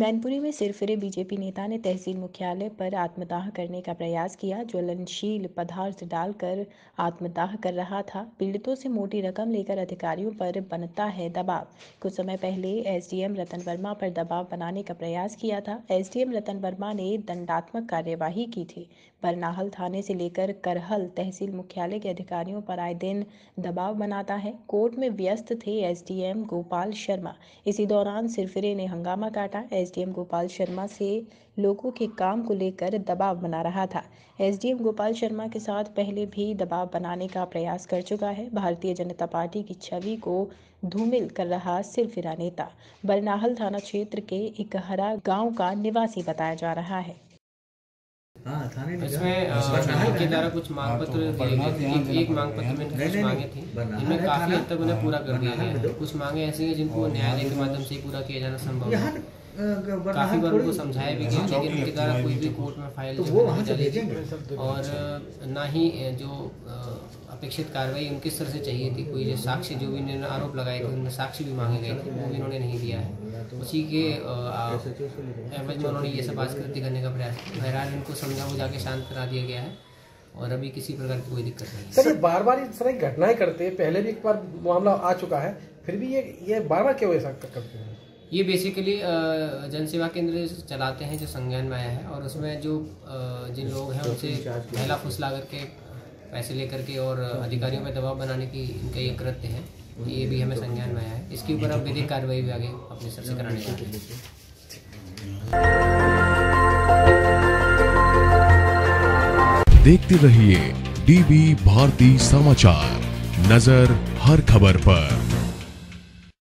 मैनपुरी में सिरफिरे बीजेपी नेता ने तहसील मुख्यालय पर आत्मदाह करने का प्रयास किया। ज्वलनशील पदार्थ डालकर आत्मदाह कर रहा था। पीड़ितों से मोटी रकम लेकर अधिकारियों पर बनता है दबाव। कुछ समय पहले एसडीएम रतन वर्मा पर दबाव बनाने का प्रयास किया था। एसडीएम रतन वर्मा ने दंडात्मक कार्यवाही की थी। बरनाहल थाने से लेकर करहल तहसील मुख्यालय के अधिकारियों पर आए दिन दबाव बनाता है। कोर्ट में व्यस्त थे एसडीएम गोपाल शर्मा। इसी दौरान सिरफिरे ने हंगामा काटा। एसडीएम गोपाल शर्मा से लोगों के काम को लेकर दबाव बना रहा था। एसडीएम गोपाल शर्मा के साथ पहले भी दबाव बनाने का प्रयास कर चुका है। भारतीय जनता पार्टी की छवि को धूमिल कर रहा सिरफिरा नेता बरनाहल थाना क्षेत्र के इकहरा गांव का निवासी बताया जा रहा है। इसमें के द्वारा कुछ मांग पत्र दिए गए थे। एक मांग पत्र में कुछ मांगे थी, इनमें काफी हद तक उन्हें पूरा कर दिया गया। कुछ मांगे ऐसी हैं जिनको न्यायालय के माध्यम से पूरा किया जाना संभव है। काफी बार उनको समझाया भी गया, लेकिन उनके द्वारा कोई भी कोर्ट में फाइल नहीं चलेगी और ना ही जो अपेक्षित कार्रवाई उनकी स्तर से चाहिए थी। कोई जो साक्ष्य जो भी इन्होंने आरोप लगाए थे उनमें साक्ष्य भी मांगे गए थे, वो भी इन्होंने नहीं दिया है। उसी के एवज में उन्होंने ये सब आत्महत्या करने का प्रयास किया। बहरहाल इनको समझा बुझा के शांत करा दिया गया है और अभी किसी प्रकार की कोई दिक्कत नहीं है। सर, ये बार बार इस तरह की घटनाएं करते हैं, पहले भी एक बार मामला आ चुका है, फिर भी ये बार बार क्यों ऐसा करते हैं? ये बेसिकली जनसेवा केंद्र चलाते हैं जो संज्ञान में आया है, और उसमें जो जिन लोग हैं उनसे पहला फुसला करके पैसे लेकर के और अधिकारियों पर दबाव बनाने की इनका ये कृत्य है। ये भी हमें संज्ञान में आया है। इसके ऊपर हम विधिक कार्रवाई भी आगे अपने स्तर से कराने जा रहे हैं। देखते रहिए डीबी भारती समाचार, नजर हर खबर पर।